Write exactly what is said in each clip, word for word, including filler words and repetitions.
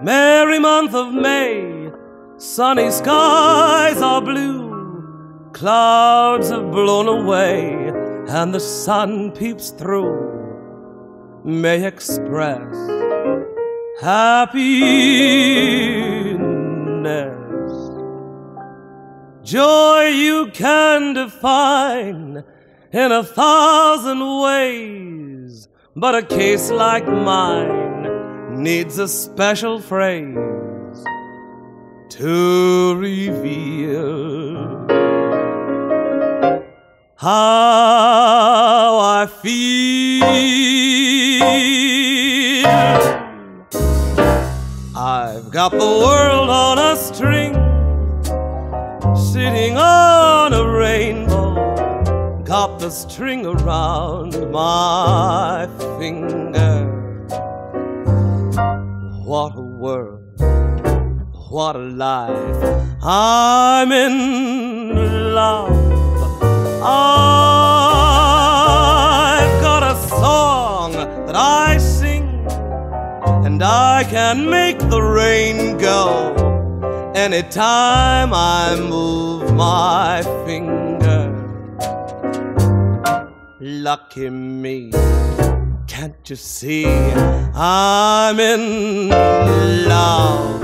merry month of May, sunny skies are blue, clouds have blown away, and the sun peeps through. May express happiness, joy you can define in a thousand ways, but a case like mine needs a special phrase to reveal how I feel. I've got the world on a string, sitting on a rainbow, got the string around my finger. What a world, what a life, I'm in love. I've got a song that I sing, and I can make the rain go anytime I move my finger. Lucky me, can't you see I'm in love?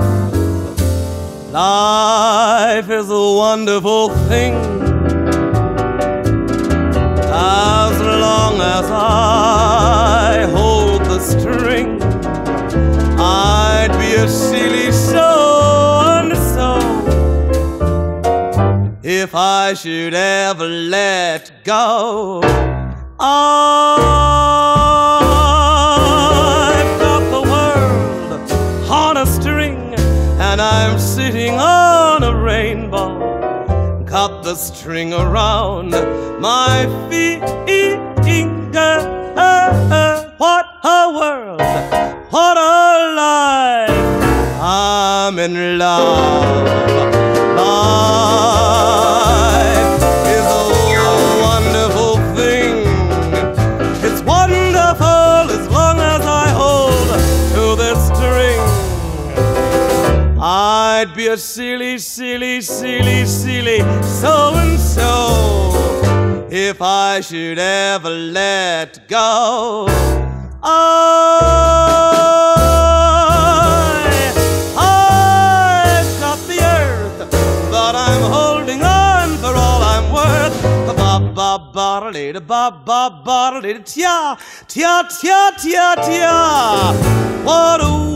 Life is a wonderful thing, as long as I hold the string. I'd be a silly so-and-so if I should ever let go. I've got the world on a string, and I'm sitting on a rainbow, got the string around my finger. What a world, what a life, I'm in love. Life is a wonderful thing, it's wonderful as long as I hold to this string. I'd be a silly, silly, silly, silly so-and-so if I should ever let go. I, I've got the earth, but I'm holding on for all I'm worth. Ba-ba-ba-da-da-ba-ba-ba-da-da-tia, tia, tia, tia, tia. What a